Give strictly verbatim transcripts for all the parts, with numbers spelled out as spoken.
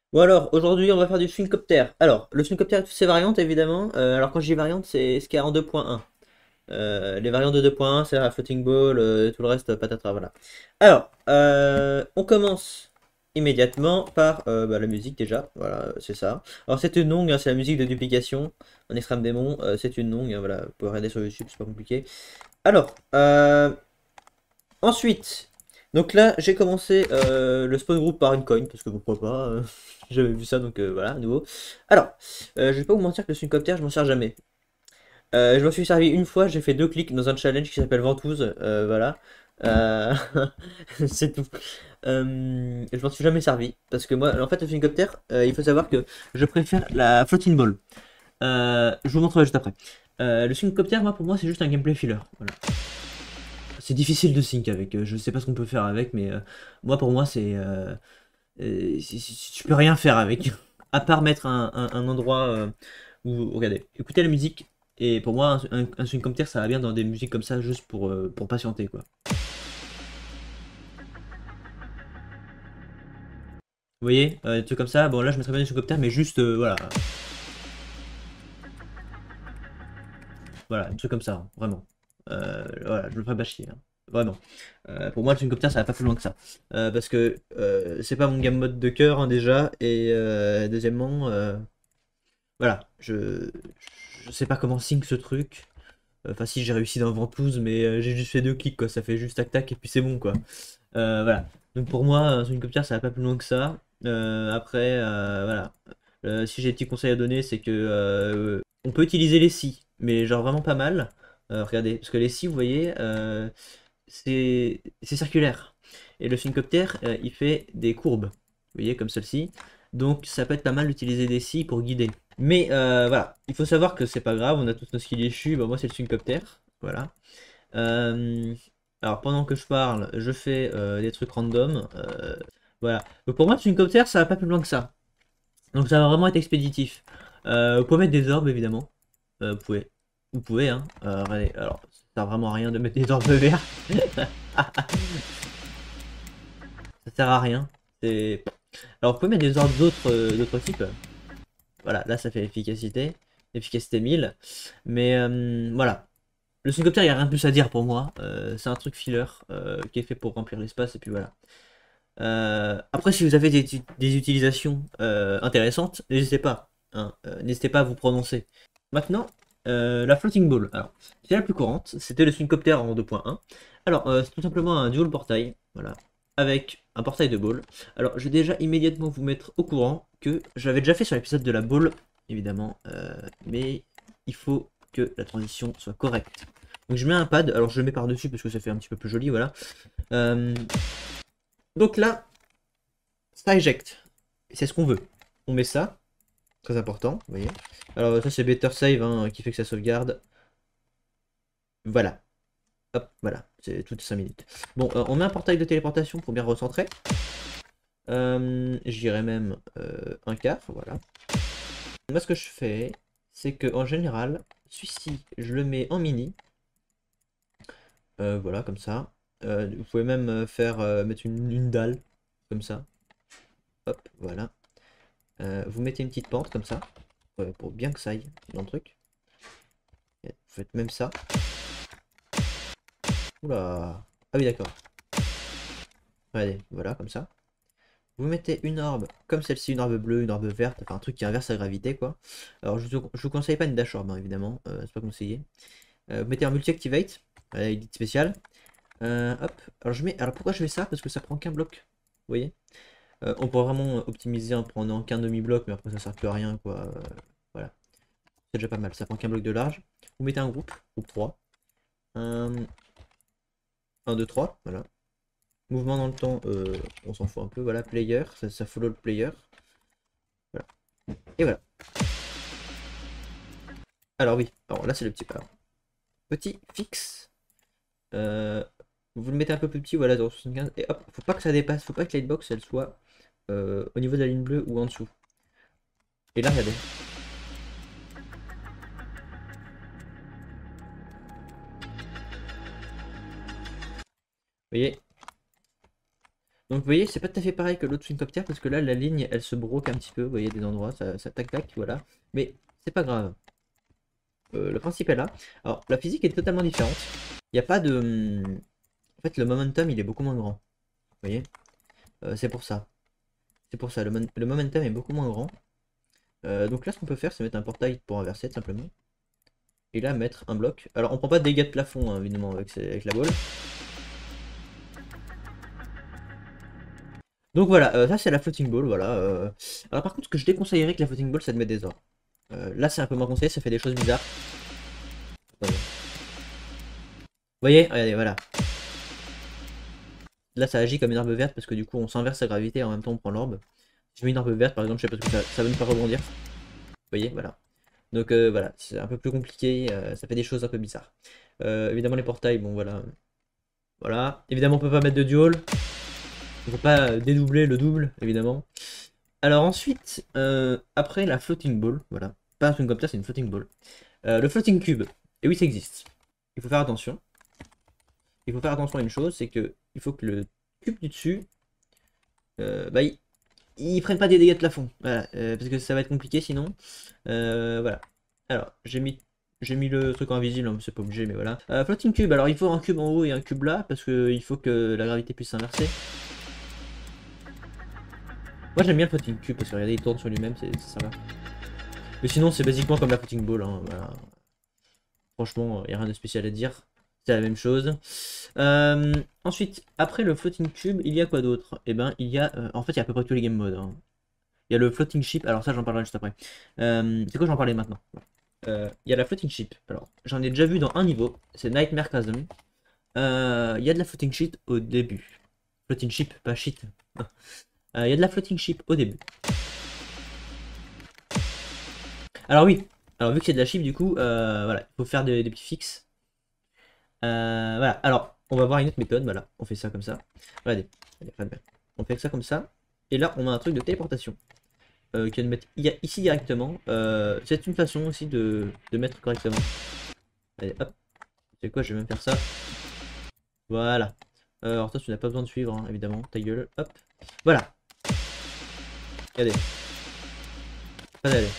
Bon alors, aujourd'hui on va faire du Swingcopter. Alors, le Swingcopter a toutes ses variantes évidemment. Euh, alors quand je dis variante, c'est ce qu'il y a en deux point un. Euh, les variantes de deux point un, c'est la floating ball, euh, tout le reste, patatras, voilà. Alors, euh, on commence immédiatement par euh, bah, la musique déjà, voilà, c'est ça. Alors c'est une longue, hein, c'est la musique de duplication, en extrême démon, euh, c'est une longue, hein, voilà, vous pouvez regarder sur YouTube, c'est pas compliqué. Alors, euh, ensuite, donc là, j'ai commencé euh, le spawn group par une coin, parce que pourquoi pas, euh, j'avais vu ça, donc euh, voilà, nouveau. Alors, euh, je vais pas vous mentir que le Syncopter, je m'en sers jamais. Euh, je m'en suis servi une fois, j'ai fait deux clics dans un challenge qui s'appelle Ventouse, euh, voilà. Euh, c'est tout. Euh, je m'en suis jamais servi, parce que moi, en fait, le Syncopter, euh, il faut savoir que je préfère la floating ball. Euh, je vous montrerai juste après. Euh, le Syncopter, moi, pour moi, c'est juste un gameplay filler. Voilà. C'est difficile de sync avec. euh, Je sais pas ce qu'on peut faire avec, mais euh, moi pour moi c'est, euh, euh, si- si- si tu peux rien faire avec, à part mettre un, un- un endroit euh, où regardez, écoutez la musique. Et pour moi un, un, un sync comme tiers ça va bien dans des musiques comme ça juste pour euh, pour patienter quoi. Vous voyez, euh, des trucs comme ça. Bon là je mettrais bien des sync mais juste euh, voilà, voilà, un truc comme ça, hein, vraiment. Euh, voilà, je me ferai pas chier, hein, vraiment. Euh, pour moi, le Syncopter, ça va pas plus loin que ça. Euh, parce que euh, c'est pas mon game mode de cœur, hein, déjà. Et euh, deuxièmement, euh, voilà, je, je sais pas comment sync ce truc. Enfin, si j'ai réussi dans Ventouse, mais euh, j'ai juste fait deux clics, quoi. Ça fait juste tac tac et puis c'est bon, quoi. Euh, voilà. Donc pour moi, un Syncopter, ça va pas plus loin que ça. Euh, après, euh, voilà. Euh, si j'ai des petits conseils à donner, c'est que euh, on peut utiliser les scies, mais genre vraiment pas mal. Euh, regardez, parce que les scies, vous voyez, euh, c'est c'est circulaire. Et le syncopter, euh, il fait des courbes, vous voyez, comme celle-ci. Donc ça peut être pas mal d'utiliser des scies pour guider. Mais euh, voilà, il faut savoir que c'est pas grave, on a tous nos skills échus. Bah, moi, c'est le syncopter, voilà. Euh, alors pendant que je parle, je fais euh, des trucs random. Euh, voilà. Donc pour moi, le syncopter, ça va pas plus loin que ça. Donc ça va vraiment être expéditif. Euh, vous pouvez mettre des orbes évidemment. Euh, vous pouvez. Vous pouvez, hein. Euh, regardez, alors, ça sert vraiment à rien de mettre des orbes verts. Ça sert à rien. C'est. Alors vous pouvez mettre des orbes d'autres euh, d'autres types. Voilà, là ça fait efficacité. Efficacité mille. Mais euh, voilà. Le syncoptère, il n'y a rien de plus à dire pour moi. Euh, c'est un truc filler euh, qui est fait pour remplir l'espace et puis voilà. Euh, après, si vous avez des, des utilisations euh, intéressantes, n'hésitez pas, hein, euh, n'hésitez pas à vous prononcer. Maintenant, euh, la floating ball. Alors, c'est la plus courante. C'était le Syncopter en deux point un. Alors, euh, c'est tout simplement un dual portail, voilà, avec un portail de ball. Alors, je vais déjà immédiatement vous mettre au courant que j'avais déjà fait sur l'épisode de la ball, évidemment, euh, mais il faut que la transition soit correcte. Donc, je mets un pad. Alors, je le mets par-dessus parce que ça fait un petit peu plus joli, voilà. Euh, donc là, ça éjecte. C'est ce qu'on veut. On met ça. Très important, vous voyez. Alors ça c'est Better Save hein, qui fait que ça sauvegarde. Voilà. Hop, voilà. C'est toutes cinq minutes. Bon, euh, on met un portail de téléportation pour bien recentrer. Euh, J'irai même euh, un quart, voilà. Moi ce que je fais, c'est que en général, celui-ci, je le mets en mini. Euh, voilà, comme ça. Euh, vous pouvez même euh, faire euh, mettre une, une dalle, comme ça. Hop, voilà. Euh, vous mettez une petite pente comme ça, euh, pour bien que ça aille dans le truc. Vous faites même ça. Oula. Ah oui, d'accord. Allez, voilà, comme ça. Vous mettez une orbe comme celle-ci, une orbe bleue, une orbe verte, enfin un truc qui inverse la gravité, quoi. Alors, je vous, je vous conseille pas une dash orb, hein, évidemment, euh, c'est pas conseillé. Euh, vous mettez un multi-activate, à la edit spéciale. Euh, hop, alors je mets. Alors pourquoi je fais ça? Parce que ça prend qu'un bloc. Vous voyez? Euh, on peut vraiment optimiser en prenant qu'un demi-bloc, mais après ça sert plus à rien, quoi. Euh, voilà. C'est déjà pas mal, ça prend qu'un bloc de large. Vous mettez un groupe, groupe trois. Un, un deux, trois, voilà. Mouvement dans le temps, euh, on s'en fout un peu. Voilà, player, ça, ça follow le player. Voilà. Et voilà. Alors oui, alors là c'est le petit alors, petit fixe. Euh, vous le mettez un peu plus petit, voilà, zéro virgule soixante-quinze. Et hop, faut pas que ça dépasse, faut pas que l'hitbox elle soit euh, au niveau de la ligne bleue ou en dessous. Et là, regardez. Vous voyez, Donc vous voyez, c'est pas tout à fait pareil que l'autre Swingcopter parce que là, la ligne, elle se broque un petit peu. Vous voyez, des endroits, ça, ça tac tac, voilà. Mais c'est pas grave. Euh, le principe est là. Alors, la physique est totalement différente. Il n'y a pas de... hum, En fait, le momentum, il est beaucoup moins grand. Vous voyez, Euh, c'est pour ça. C'est pour ça, le, mon- le momentum est beaucoup moins grand. Euh, donc là, ce qu'on peut faire, c'est mettre un portail pour inverser, tout simplement. Et là, mettre un bloc. Alors, on prend pas de dégâts de plafond, hein, évidemment, avec, avec la balle. Donc voilà, euh, ça c'est la floating ball, voilà. euh. Alors par contre, ce que je déconseillerais que la floating ball, c'est de mettre des orbes. Euh, là, c'est un peu moins conseillé, ça fait des choses bizarres. Attendez. Vous voyez, regardez, voilà. Là, ça agit comme une herbe verte parce que du coup, on s'inverse sa gravité et en même temps, on prend l'orbe. Si je mets une herbe verte, par exemple, je sais pas ce que ça, ça va nous faire rebondir. Vous voyez, voilà. Donc euh, voilà, c'est un peu plus compliqué, euh, ça fait des choses un peu bizarres. Euh, évidemment, les portails, bon voilà. Voilà. Évidemment, on peut pas mettre de dual. On peut pas dédoubler le double, évidemment. Alors ensuite, euh, après la floating ball, voilà. Pas un swing comme ça, c'est une floating ball. Euh, le floating cube. Et oui, ça existe. Il faut faire attention. Il faut faire attention à une chose, c'est que il faut que le cube du dessus, euh, bah, il, il prenne pas des dégâts de plafond. Voilà, euh, parce que ça va être compliqué sinon. Euh, voilà. Alors, j'ai mis, j'ai mis le truc en invisible, hein, c'est pas obligé, mais voilà. Euh, floating cube. Alors, il faut un cube en haut et un cube là, parce que il faut que la gravité puisse s'inverser. Moi, j'aime bien le floating cube parce que regardez, il tourne sur lui-même, c'est sympa. Mais sinon, c'est basiquement comme la floating ball. Hein, voilà. Franchement, il n'y a rien de spécial à dire. C'est la même chose. Euh, ensuite, après le floating cube, il y a quoi d'autre? Eh ben, il y a... euh, en fait, il y a à peu près tous les game modes. Hein. Il y a le floating ship. Alors ça, j'en parlerai juste après. Euh, c'est quoi, j'en parlais maintenant. Euh, Il y a la floating ship. Alors, j'en ai déjà vu dans un niveau. C'est Nightmare Chasm. Euh, Il y a de la floating ship au début. Floating ship, pas shit. Euh, Il y a de la floating ship au début. Alors oui. Alors vu que c'est de la ship, du coup, euh, voilà, il faut faire des, des petits fixes. Euh, voilà, alors, on va voir une autre méthode, voilà, on fait ça comme ça. Regardez, on fait ça comme ça, et là, on a un truc de téléportation, euh, qui va nous mettre ici directement. Euh, c'est une façon aussi de, de mettre correctement. Allez, hop, c'est quoi, je vais même faire ça. Voilà. Euh, alors toi, tu n'as pas besoin de suivre, hein, évidemment, ta gueule, hop. Voilà. Regardez. Pas d'aller.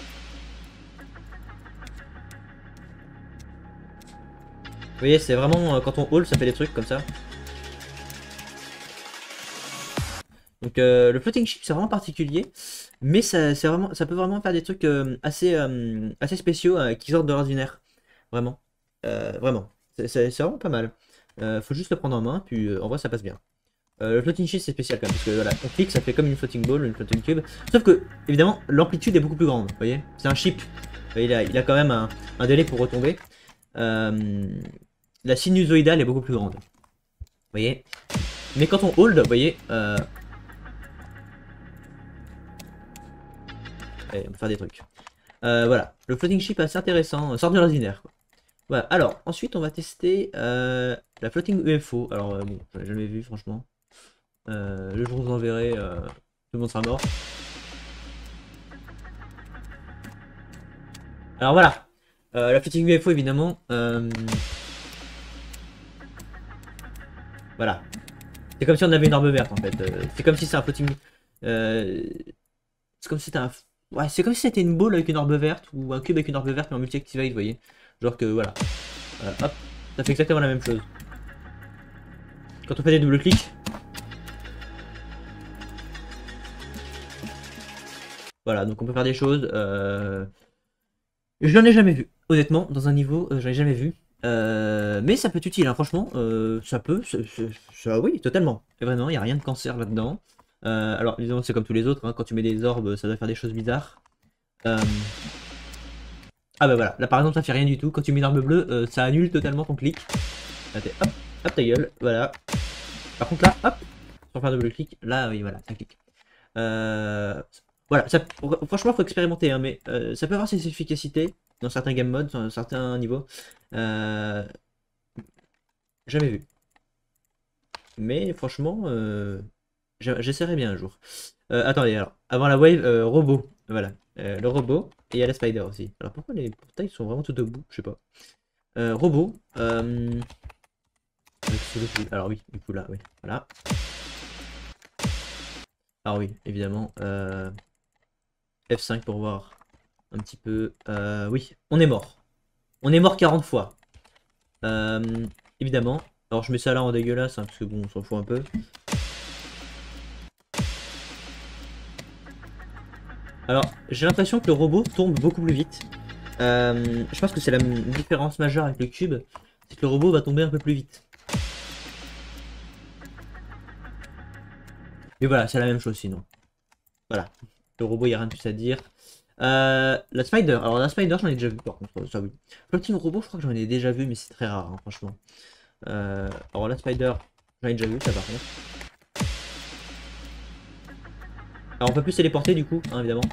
Vous voyez, c'est vraiment, euh, quand on haul, ça fait des trucs comme ça. Donc euh, le floating ship c'est vraiment particulier, mais ça, vraiment, ça peut vraiment faire des trucs euh, assez, euh, assez spéciaux euh, qui sortent de l'ordinaire. Vraiment. Euh, vraiment. C'est vraiment pas mal. Euh, faut juste le prendre en main, puis euh, en vrai ça passe bien. Euh, le floating ship c'est spécial quand même, parce que voilà, on clique, ça fait comme une floating ball, une floating cube. Sauf que, évidemment, l'amplitude est beaucoup plus grande, vous voyez. C'est un chip. Vous voyez, il, a, il a quand même un, un délai pour retomber. Euh, la sinusoïdale est beaucoup plus grande. Vous voyez. Mais quand on hold, vous voyez, euh, allez, on va faire des trucs. Euh, voilà, le floating ship est assez intéressant, sort de l'ordinaire. Voilà, alors ensuite on va tester euh, la floating U F O. Alors euh, bon, j'en ai jamais vu franchement. Euh, le jour où vous en verrez, euh, tout le monde sera mort. Alors voilà, euh, la floating U F O évidemment. Euh, voilà, c'est comme si on avait une orbe verte en fait. Euh, c'est comme si c'est un floating. Euh, c'est comme si c'était un. Ouais, c'est comme si c'était une boule avec une orbe verte ou un cube avec une orbe verte mais en multi-activate, vous voyez. Genre que voilà. Voilà, hop, ça fait exactement la même chose. Quand on fait des double clics. Voilà, donc on peut faire des choses. Euh... Je n'en ai jamais vu, honnêtement, dans un niveau, euh, j'en ai jamais vu. Euh, mais ça peut être utile, hein, franchement, euh, ça peut, ça, ça, ça- oui, totalement. Et vraiment, il n'y a rien de cancer là-dedans. Euh, alors, évidemment, c'est comme tous les autres, hein, quand tu mets des orbes, ça doit faire des choses bizarres. Euh, Ah bah voilà, là par exemple, ça fait rien du tout. Quand tu mets une orbe bleue, euh, ça annule totalement ton clic. Là, t'es- hop, hop ta gueule, voilà. Par contre là, hop, sans faire double clic, là, oui, voilà, ça clique. Euh, voilà, ça, franchement, faut expérimenter, hein, mais euh, ça peut avoir ses efficacités dans certains game modes, dans certains niveaux. Euh, jamais vu. Mais franchement, euh, j'essaierai bien un jour. Euh, attendez, alors, avant la wave, euh, robot. Voilà, Euh, le robot, et il y a la spider aussi. Alors pourquoi les portails sont vraiment tout debout? Je sais pas. Euh, robot. Euh... Alors oui, du coup là, oui, voilà. Ah oui, évidemment. Euh, F cinq pour voir un petit peu. Euh, oui, on est mort. On est mort quarante fois. Euh, évidemment. Alors je mets ça là en dégueulasse, hein, parce que bon, on s'en fout un peu. Alors, j'ai l'impression que le robot tombe beaucoup plus vite. Euh, je pense que c'est la différence majeure avec le cube, c'est que le robot va tomber un peu plus vite. Mais voilà, c'est la même chose sinon. Voilà. Le robot, il n'y a rien de plus à dire. Euh, la Spider. Alors la Spider, j'en ai déjà vu par contre, ça oui. Floating robot, je crois que j'en ai déjà vu, mais c'est très rare, hein, franchement. Euh, alors la Spider, j'en ai déjà vu, ça par contre. Alors on peut plus se téléporter du coup, hein, évidemment.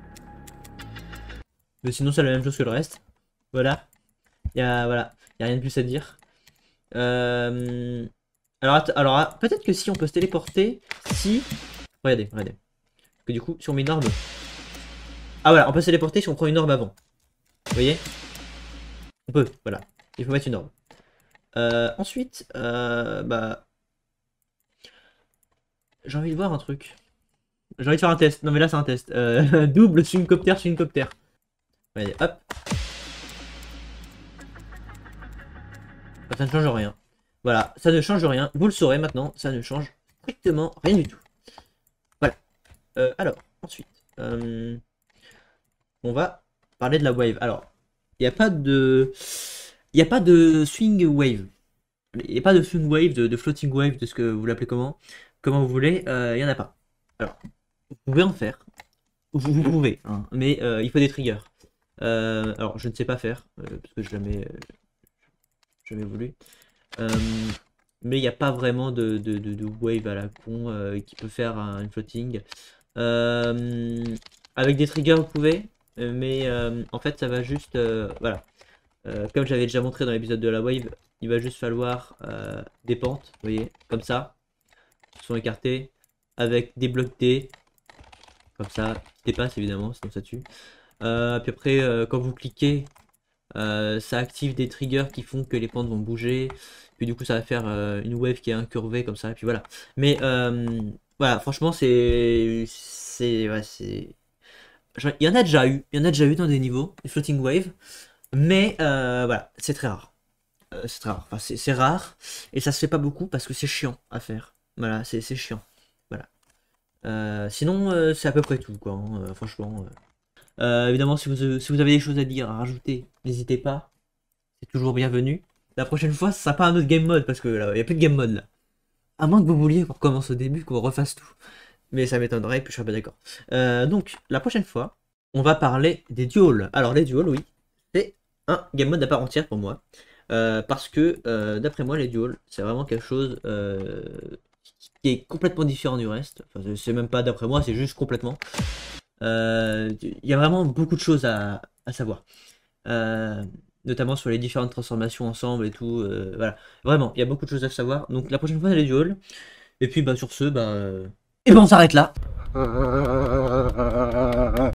Mais sinon c'est la même chose que le reste. Voilà. Il y a, voilà. Y a rien de plus à dire. Euh... Alors, alors ah, peut-être que si on peut se téléporter, si... Regardez, regardez. Parce que du coup, si on met une orbe... Ah voilà, on peut se téléporter si on prend une orbe avant. Vous voyez? On peut, voilà. Il faut mettre une orbe. Euh, ensuite, euh, bah... J'ai envie de voir un truc. J'ai envie de faire un test. Non mais là c'est un test. Euh, double swingcopter, swingcopter. Allez, hop. Ça ne change rien. Voilà, ça ne change rien. Vous le saurez maintenant, ça ne change strictement rien du tout. Voilà. Euh, alors, ensuite, euh, on va parler de la wave. Alors, il n'y a pas de... Il n'y a pas de swing wave. Il n'y a pas de swing wave, de, de floating wave, de ce que vous l'appelez comment. Comment vous voulez, euh, il n'y en a pas. Alors, vous pouvez en faire. Vous, vous pouvez, hein, mais euh, il faut des triggers. Euh, alors, je ne sais pas faire, euh, parce que je jamais, euh, jamais voulu. Euh, mais il n'y a pas vraiment de, de, de, de wave à la con euh, qui peut faire un, une floating. Euh, avec des triggers, vous pouvez, mais euh, en fait, ça va juste... Euh, voilà. Euh, comme j'avais déjà montré dans l'épisode de la wave, il va juste falloir euh, des pentes, vous voyez, comme ça, qui sont écartées, avec des blocs D, comme ça, qui dépassent évidemment, sinon ça tue. Euh, puis après, euh, quand vous cliquez, euh, ça active des triggers qui font que les pentes vont bouger. Puis du coup, ça va faire euh, une wave qui est incurvée comme ça. Et puis voilà. Mais euh, voilà, franchement, c'est, c'est, ouais, c'est. Il y en a déjà eu, il y en a déjà eu dans des niveaux, des floating wave. Mais euh, voilà, c'est très rare. Euh, c'est très rare. Enfin, c'est rare et ça se fait pas beaucoup parce que c'est chiant à faire. Voilà, c'est chiant. Voilà. Euh, sinon, euh, c'est à peu près tout, quoi. Hein, euh, franchement. Euh. Euh, évidemment, si vous, si vous avez des choses à dire, à rajouter, n'hésitez pas. C'est toujours bienvenu. La prochaine fois, ce sera pas un autre game mode, parce que là, il n'y a plus de game mode là. À moins que vous vouliez qu'on recommence au début, qu'on refasse tout. Mais ça m'étonnerait, puis je serais pas d'accord. Euh, donc, la prochaine fois, on va parler des duels. Alors, les duels, oui, c'est un game mode à part entière pour moi. Euh, parce que, euh, d'après moi, les duels, c'est vraiment quelque chose euh, qui est complètement différent du reste. Enfin, c'est même pas d'après moi, c'est juste complètement. Il euh, y a vraiment beaucoup de choses à, à savoir. Euh, notamment sur les différentes transformations ensemble et tout. Euh, voilà. Vraiment, il y a beaucoup de choses à savoir. Donc la prochaine fois, c'est les duels. Et puis bah, sur ce, bah, euh... et ben on s'arrête là.